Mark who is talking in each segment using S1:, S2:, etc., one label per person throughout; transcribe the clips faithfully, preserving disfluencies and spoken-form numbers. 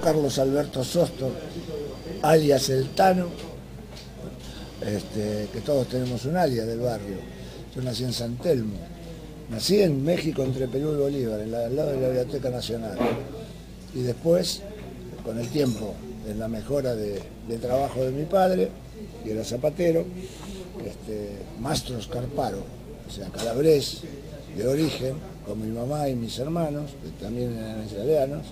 S1: Carlos Alberto Sosto, alias El Tano, este, que todos tenemos un alias del barrio. Yo nací en San Telmo, nací en México entre Perú y Bolívar, en la, al lado de la Biblioteca Nacional. Y después, con el tiempo, en la mejora de, de trabajo de mi padre, que era zapatero, este, Mastro Scarparo, o sea, calabrés de origen, con mi mamá y mis hermanos, que también eran italianos.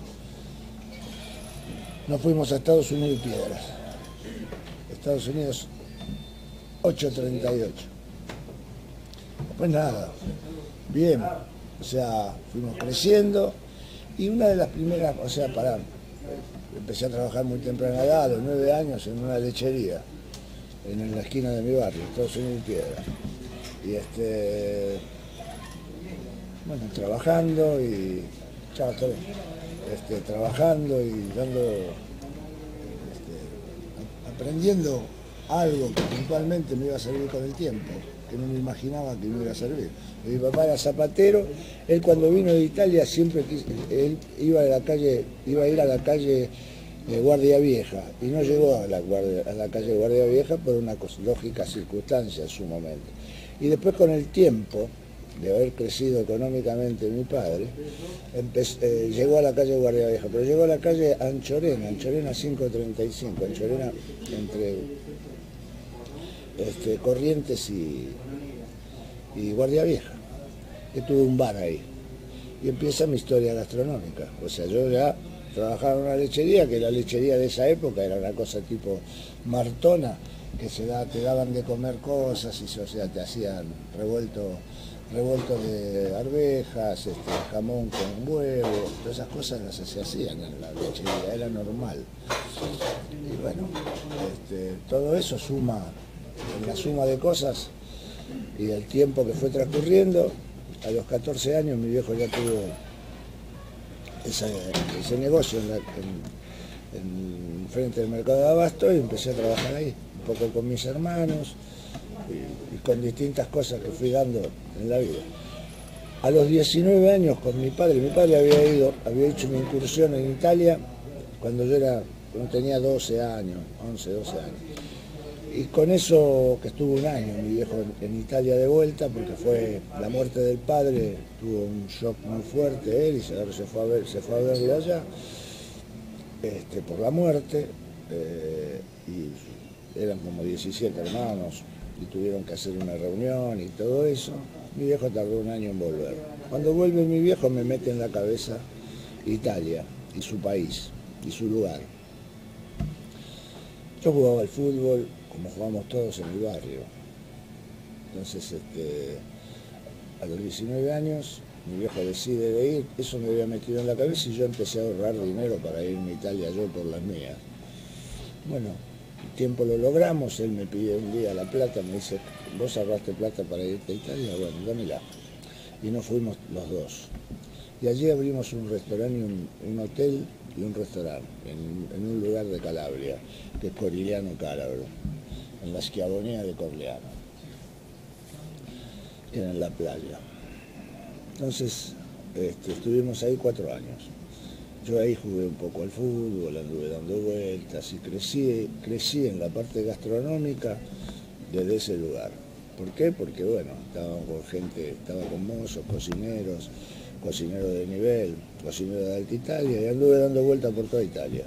S1: Nos fuimos a Estados Unidos y Piedras. Estados Unidos, ocho treinta y ocho. Pues nada, bien, o sea, fuimos creciendo y una de las primeras, o sea, para, empecé a trabajar muy temprana edad, a los nueve años, en una lechería, en la esquina de mi barrio, Estados Unidos y Piedras. Y este, bueno, trabajando y, chao, todo bien. Este, trabajando y dando, este, aprendiendo algo que puntualmente me iba a servir con el tiempo, que no me imaginaba que me iba a servir. Mi papá era zapatero, él cuando vino de Italia siempre quiso, él iba a la calle, iba a ir a la calle eh, Guardia Vieja y no llegó a la, guardia, a la calle Guardia Vieja por una lógica circunstancia en su momento. Y después con el tiempo, de haber crecido económicamente mi padre, empezó, eh, llegó a la calle Guardia Vieja, pero llegó a la calle Anchorena, Anchorena cinco treinta y cinco, Anchorena entre este, Corrientes y, y Guardia Vieja, que tuve un bar ahí. Y empieza mi historia gastronómica. O sea, yo ya trabajaba en una lechería, que la lechería de esa época era una cosa tipo Martona, que se da, te daban de comer cosas y o sea, te hacían revuelto revuelto de arvejas, este, jamón con huevo, todas esas cosas las se hacían en la lechería, era normal. Y bueno, este, todo eso suma, en la suma de cosas y el tiempo que fue transcurriendo, a los catorce años mi viejo ya tuvo esa, ese negocio en, la, en, en frente del mercado de abasto y empecé a trabajar ahí, un poco con mis hermanos, y, y con distintas cosas que fui dando en la vida. A los diecinueve años con mi padre, mi padre había ido, había hecho una incursión en Italia cuando yo era, cuando tenía doce años, once, doce años. Y con eso, que estuvo un año mi viejo en, en Italia de vuelta, porque fue la muerte del padre, tuvo un shock muy fuerte él y se, se, fue, a ver, se fue a verlo allá, este, por la muerte, eh, y eran como diecisiete hermanos, y tuvieron que hacer una reunión y todo eso. Mi viejo tardó un año en volver. Cuando vuelve mi viejo me mete en la cabeza Italia y su país y su lugar. Yo jugaba al fútbol como jugamos todos en el barrio. Entonces, este, a los diecinueve años, mi viejo decide de ir, eso me había metido en la cabeza y yo empecé a ahorrar dinero para irme a Italia yo por las mías. Bueno, el tiempo lo logramos, él me pide un día la plata, me dice, ¿vos ahorraste plata para irte a Italia? Bueno, dámela. Y nos fuimos los dos. Y allí abrimos un restaurante, y un, un hotel y un restaurante, en, en un lugar de Calabria, que es Corigliano Calabro, en la Schiavonea de Corleano, que era en la playa. Entonces, este, estuvimos ahí cuatro años. Yo ahí jugué un poco al fútbol, anduve dando vueltas y crecí, crecí en la parte gastronómica desde ese lugar. ¿Por qué? Porque bueno, estaba con gente, estaba con mozos, cocineros, cocineros de nivel, cocineros de Alta Italia, y anduve dando vueltas por toda Italia.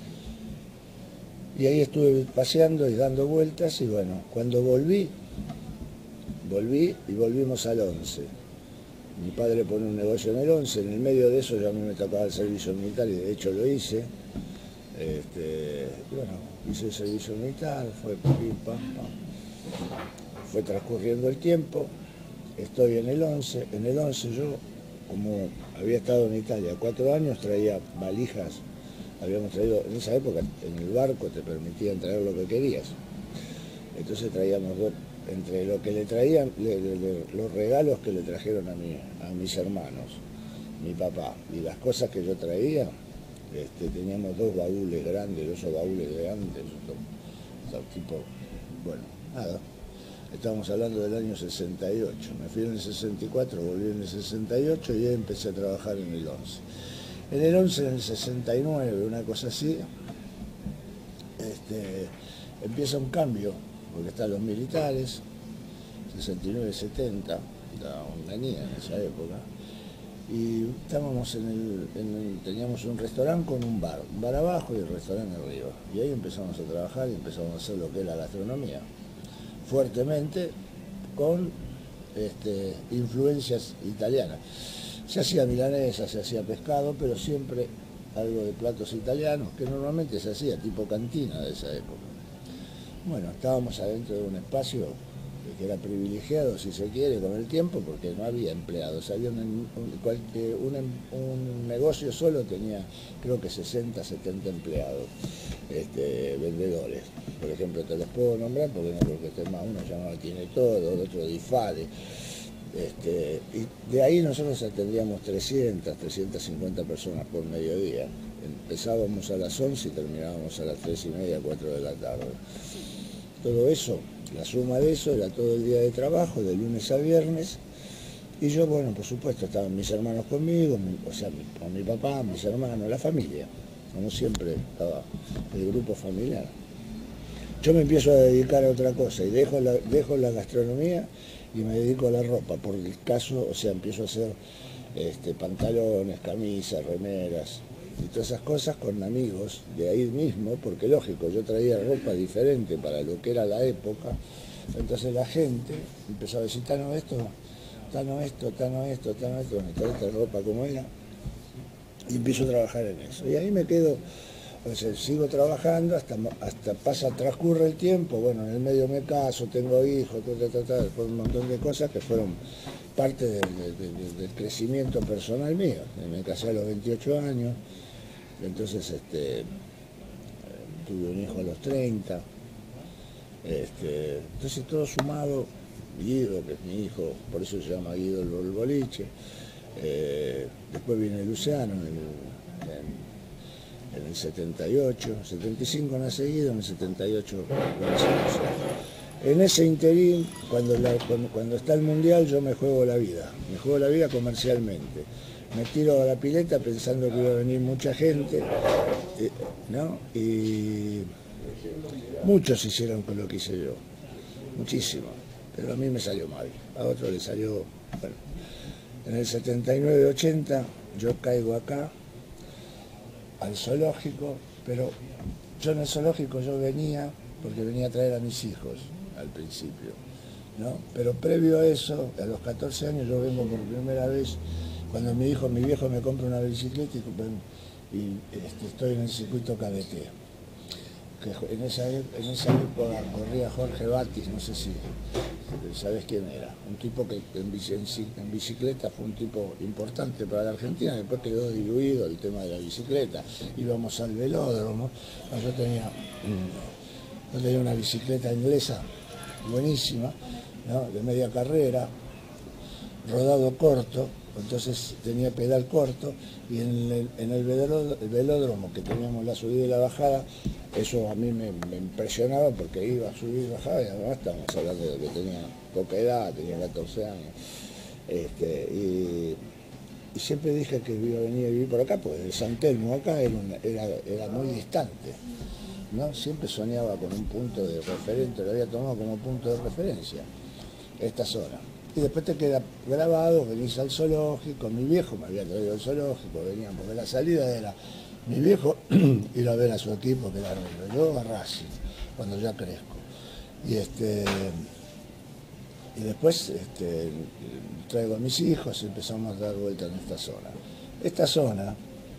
S1: Y ahí estuve paseando y dando vueltas y bueno, cuando volví, volví y volvimos al once. Mi padre pone un negocio en el once, en el medio de eso ya a mí me tocaba el servicio militar y de hecho lo hice. Este, bueno, hice el servicio militar, fue pim, pam, pam. Fue transcurriendo el tiempo, estoy en el once, en el once yo, como había estado en Italia cuatro años, traía valijas, habíamos traído, en esa época en el barco te permitían traer lo que querías, entonces traíamos dos, entre lo que le traían, le, le, le, los regalos que le trajeron a, mí, a mis hermanos, mi papá, y las cosas que yo traía, este, teníamos dos baúles grandes, esos baúles grandes, esos, tipo, bueno, nada. Estamos hablando del año sesenta y ocho, me fui en el sesenta y cuatro, volví en el sesenta y ocho y ahí empecé a trabajar en el once. En el once del sesenta y nueve, una cosa así, este, empieza un cambio, porque están los militares, sesenta y nueve setenta, la Onganía en esa época, y estábamos en el, en el, teníamos un restaurante con un bar, un bar abajo y el restaurante arriba, y ahí empezamos a trabajar y empezamos a hacer lo que es la gastronomía, fuertemente, con este, influencias italianas. Se hacía milanesa, se hacía pescado, pero siempre algo de platos italianos, que normalmente se hacía tipo cantina de esa época. Bueno, estábamos adentro de un espacio que era privilegiado, si se quiere, con el tiempo, porque no había empleados. Había un, un, un, un negocio solo tenía, creo que sesenta, setenta empleados, este, vendedores. Por ejemplo, te los puedo nombrar porque no creo que esté más. Uno llamaba Tiene Todo, el otro Difade. Este, y de ahí nosotros atendíamos trescientas, trescientas cincuenta personas por mediodía. Empezábamos a las once y terminábamos a las tres y media, cuatro de la tarde. Todo eso, la suma de eso era todo el día de trabajo, de lunes a viernes. Y yo, bueno, por supuesto, estaban mis hermanos conmigo, mi, o sea, mi, con mi papá, mis hermanos, la familia. Como siempre, estaba el grupo familiar. Yo me empiezo a dedicar a otra cosa y dejo la, dejo la gastronomía y me dedico a la ropa, por el caso, o sea, empiezo a hacer este, pantalones, camisas, remeras y todas esas cosas con amigos de ahí mismo, porque lógico, yo traía ropa diferente para lo que era la época, entonces la gente empezó a decir, Tano esto, Tano esto, Tano esto, Tano esto, me trae esta ropa como era, y empiezo a trabajar en eso. Y ahí me quedo, o sea, sigo trabajando hasta, hasta pasa, transcurre el tiempo, bueno, en el medio me caso, tengo hijos, ta, ta, ta, ta, un montón de cosas que fueron parte de, de, de, del crecimiento personal mío. Me casé a los veintiocho años, entonces este, tuve un hijo a los treinta, este, entonces todo sumado, Guido, que es mi hijo, por eso se llama Guido el, el boliche, eh, después viene Luciano en el, en, en el setenta y ocho, setenta y cinco nace Guido, en el setenta y ocho nace Luciano. En ese interín, cuando, la, cuando, cuando está el mundial, yo me juego la vida, me juego la vida comercialmente. Me tiro a la pileta pensando que iba a venir mucha gente, eh, ¿no? Y muchos hicieron con lo que hice yo, muchísimo, pero a mí me salió mal, a otro le salió, bueno. En el setenta y nueve ochenta yo caigo acá, al zoológico, pero yo en el zoológico yo venía porque venía a traer a mis hijos al principio, ¿no? Pero previo a eso, a los catorce años yo vengo por primera vez, cuando mi hijo, mi viejo me compra una bicicleta y, y este, estoy en el circuito K B T. Que en esa, en esa época corría Jorge Batis, no sé si sabes quién era, un tipo que en, en bicicleta fue un tipo importante para la Argentina, después quedó diluido el tema de la bicicleta, íbamos al velódromo, no, yo tenía, yo tenía una bicicleta inglesa buenísima, ¿no? De media carrera, rodado corto, entonces tenía pedal corto, y en el, en el velódromo, el velódromo que teníamos la subida y la bajada, eso a mí me, me impresionaba porque iba a subir y bajar, y además estábamos hablando de que tenía poca edad, tenía catorce años, este, y, y siempre dije que iba a venir a vivir por acá, porque de San Telmo acá era, una, era, era muy distante, ¿no? Siempre soñaba con un punto de referente, lo había tomado como punto de referencia, esta zona. Y después te queda grabado, venís al zoológico, mi viejo me había traído al zoológico, venían, porque la salida era mi viejo ir a ver a su equipo, que era River, yo a Racing, cuando ya crezco. Y este y después este, traigo a mis hijos y empezamos a dar vuelta en esta zona. Esta zona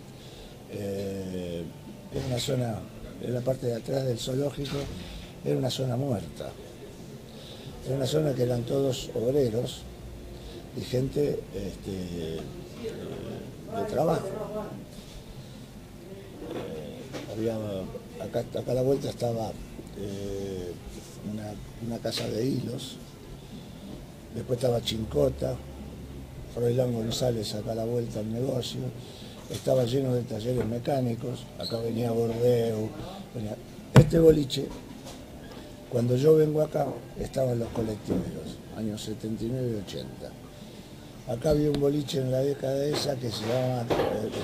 S1: eh, es una zona, en la parte de atrás del zoológico, era una zona muerta. Era una zona que eran todos obreros y gente este, de trabajo. Eh, había, acá, acá a la vuelta estaba eh, una, una casa de hilos, después estaba Chincota, Froilán González acá a la vuelta al negocio, estaba lleno de talleres mecánicos, acá venía Bordeu, venía, este boliche. Cuando yo vengo acá, estaban los colectiveros, años setenta y nueve y ochenta. Acá había un boliche en la década esa que se llamaba, en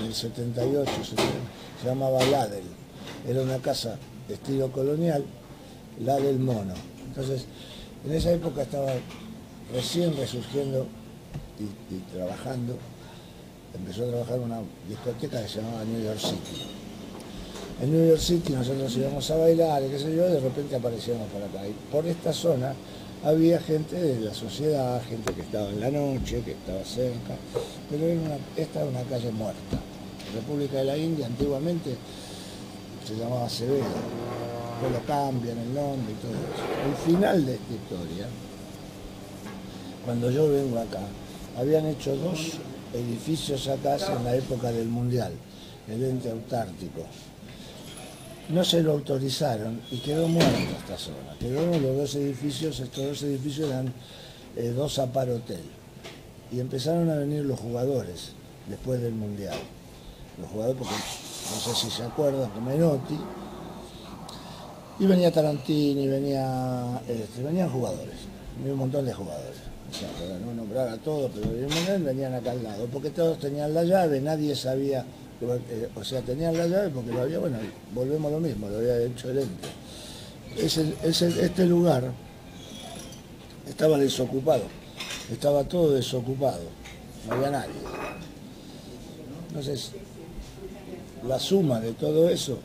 S1: el setenta y ocho, se llamaba Ladel. Era una casa de estilo colonial, Ladel Mono. Entonces, en esa época estaba recién resurgiendo y, y trabajando. Empezó a trabajar en una discoteca que se llamaba New York City. En New York City nosotros íbamos a bailar, y qué sé yo, de repente aparecíamos por acá. Y por esta zona había gente de la sociedad, gente que estaba en la noche, que estaba cerca, pero era una, esta era una calle muerta. La República de la India antiguamente se llamaba Acevedo, después lo cambian el nombre y todo eso. El final de esta historia, cuando yo vengo acá, habían hecho dos edificios acá en la época del Mundial, el ente autártico. No se lo autorizaron y quedó muerta esta zona. Quedaron los dos edificios, estos dos edificios eran eh, dos Apar Hotel. Y empezaron a venir los jugadores después del Mundial. Los jugadores, porque no sé si se acuerdan, que Menotti, y venía Tarantini, venía, este, venían jugadores, venía un montón de jugadores. O sea, para no nombrar a todos, pero el Mundial venían acá al lado, porque todos tenían la llave, nadie sabía. O sea, tenían la llave porque lo había, bueno, volvemos a lo mismo, lo había hecho el ente. Ese, ese, este lugar estaba desocupado, estaba todo desocupado, no había nadie. Entonces, la suma de todo eso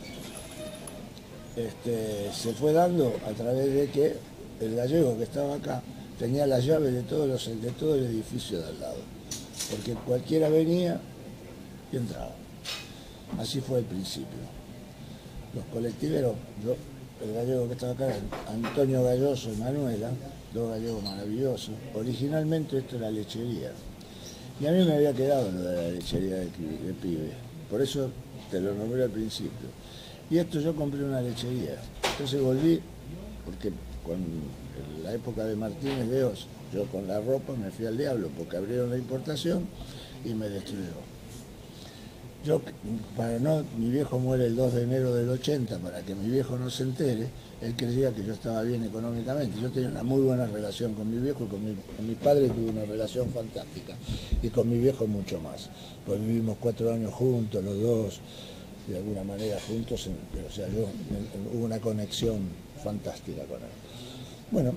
S1: este, se fue dando a través de que el gallego que estaba acá tenía la llave de, todos los, de todo el edificio de al lado, porque cualquiera venía y entraba. Así fue el principio. Los colectiveros, yo, el gallego que estaba acá, Antonio Galloso y Manuela, dos gallegos maravillosos. Originalmente esto era lechería. Y a mí me había quedado lo de la lechería de, de pibe. Por eso te lo nombré al principio. Y esto yo compré una lechería. Entonces volví, porque con la época de Martínez de Oz, yo con la ropa me fui al diablo, porque abrieron la importación y me destruyeron. Yo, para no, mi viejo muere el dos de enero del ochenta, para que mi viejo no se entere, él creía que yo estaba bien económicamente. Yo tenía una muy buena relación con mi viejo y con mi, con mi padre tuve una relación fantástica. Y con mi viejo mucho más. Pues vivimos cuatro años juntos, los dos, de alguna manera juntos, en, o sea, yo, en, en, hubo una conexión fantástica con él. Bueno,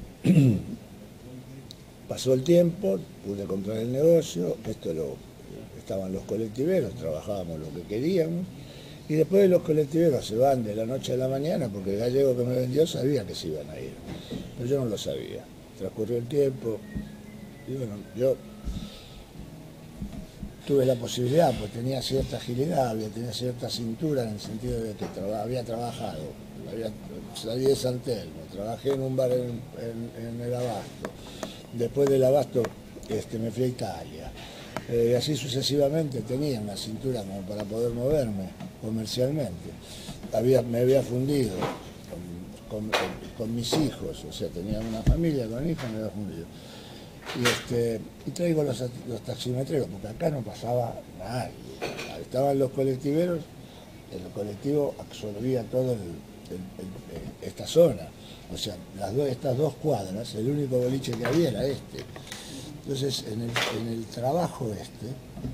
S1: pasó el tiempo, pude comprar el negocio, esto lo... Estaban los colectiveros, trabajábamos lo que queríamos, y después de los colectiveros se van de la noche a la mañana, porque el gallego que me vendió sabía que se iban a ir, pero yo no lo sabía. Transcurrió el tiempo, y bueno, yo tuve la posibilidad, pues tenía cierta agilidad, había, tenía cierta cintura, en el sentido de que traba, había trabajado, había, salí de San Telmo, trabajé en un bar en, en, en el Abasto, después del Abasto este, me fui a Italia. Eh, y así sucesivamente tenía una cintura como para poder moverme comercialmente. Había, me había fundido con, con, con mis hijos, o sea, tenía una familia con hijos, me había fundido. Y, este, y traigo los, los taximetreros, porque acá no pasaba nadie. Estaban los colectiveros, el colectivo absorbía toda esta zona. O sea, las do, estas dos cuadras, el único boliche que había era este. Entonces, en el, en el trabajo este,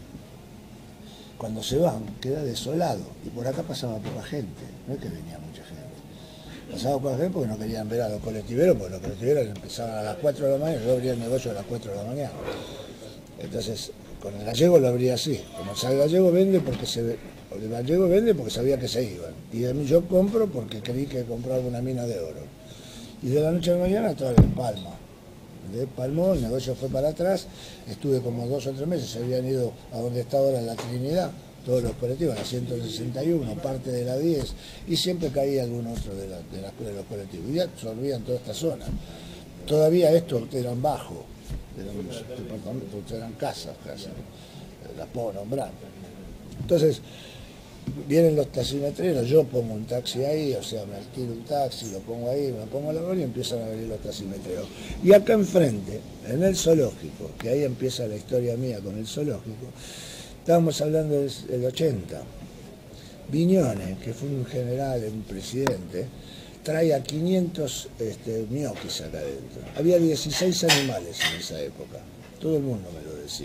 S1: cuando se van, queda desolado. Y por acá pasaba poca gente, no es que venía mucha gente. Pasaba poca gente porque no querían ver a los colectiveros, porque los colectiveros empezaban a las cuatro de la mañana, yo abría el negocio a las cuatro de la mañana. Entonces, con el gallego lo abría así. Como el gallego vende porque se ve, el gallego vende porque sabía que se iban. Y a mí yo compro porque creí que compraba una mina de oro. Y de la noche a la mañana todo en Palma. De Palmó, el negocio fue para atrás, estuve como dos o tres meses, se habían ido a donde está ahora la Trinidad, todos los colectivos, la ciento sesenta y uno, parte de la diez, y siempre caía algún otro de, la, de, la, de los colectivos, y absorbían toda esta zona. Todavía estos eran bajos, eran departamentos, eran casas casi, las puedo nombrar. Entonces, vienen los taximetreros, yo pongo un taxi ahí, o sea, me alquilo un taxi, lo pongo ahí, me pongo la bola y empiezan a venir los taximetreros. Y acá enfrente, en el zoológico, que ahí empieza la historia mía con el zoológico, estábamos hablando del ochenta. Viñones, que fue un general, un presidente, trae a quinientos este, ñoquis acá adentro. Había dieciséis animales en esa época, todo el mundo me lo decía.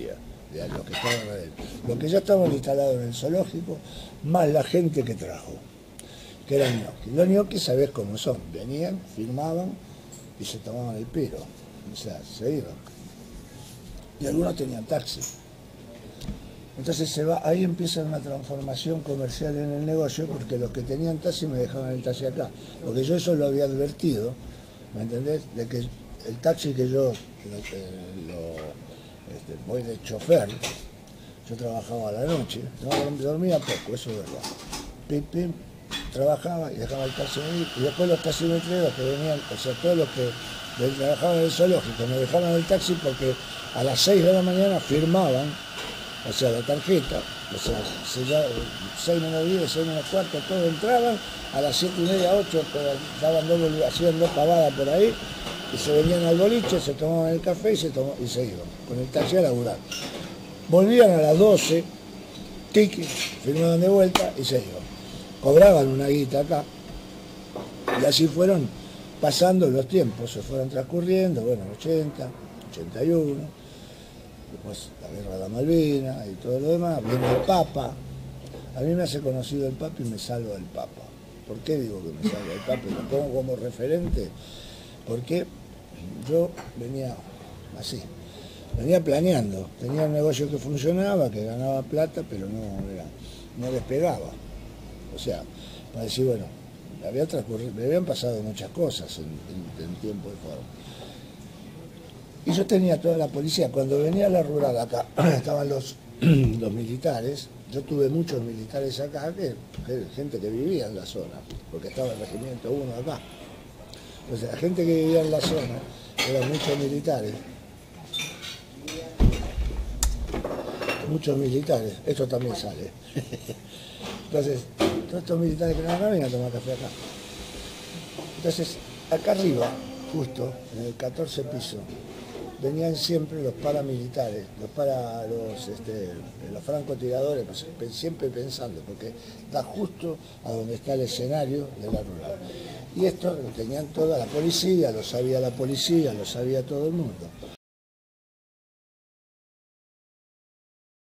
S1: de los que estaban adentro. Los que ya estaban instalados en el zoológico, más la gente que trajo, que eran ñoquis. Los ñoquis sabés cómo son, venían, firmaban y se tomaban el piro, o sea, se iban. Y algunos tenían taxi. Entonces se va, ahí empieza una transformación comercial en el negocio, porque los que tenían taxi me dejaban el taxi acá. Porque yo eso lo había advertido, ¿me entendés? De que el taxi que yo lo, lo, este, voy de chofer, yo trabajaba a la noche, no, dormía poco, eso es verdad. Pim, pim, trabajaba y dejaba el taxi ahí, y después los taximetreros que venían, o sea, todos los que trabajaban en el zoológico me dejaban el taxi porque a las seis de la mañana firmaban, o sea, la tarjeta, o sea, seis menos diez, seis menos cuarto, todos entraban, a las siete y media, ocho, daban doble, hacían dos pavadas por ahí, y se venían al boliche, se tomaban el café y se, tomó, y se iban, con el taxi a laburar. Volvían a las doce, tiki, firmaban de vuelta y se iban. Cobraban una guita acá, y así fueron pasando los tiempos, se fueron transcurriendo, bueno, ochenta, ochenta y uno, después la guerra de la Malvinas y todo lo demás, viene el Papa. A mí me hace conocido el Papa y me salva el Papa. ¿Por qué digo que me salva el Papa? Y lo pongo como referente, porque yo venía así, venía planeando, tenía un negocio que funcionaba, que ganaba plata, pero no, era, no despegaba. O sea, para decir, bueno, me, había transcurrido, me habían pasado muchas cosas en, en, en tiempo y forma. Y yo tenía toda la policía. Cuando venía a la rural acá, estaban los, los militares. Yo tuve muchos militares acá, que, que, gente que vivía en la zona, porque estaba el regimiento uno acá. Entonces, la gente que vivía en la zona, eran muchos militares. Muchos militares, esto también sale. Entonces, todos estos militares que no venían a tomar café acá. Entonces, acá arriba, justo, en el catorce piso, venían siempre los paramilitares, los para los, este, los francotiradores, pues, siempre pensando, porque está justo a donde está el escenario de la rural. Y esto lo tenían toda la policía, lo sabía la policía, lo sabía todo el mundo.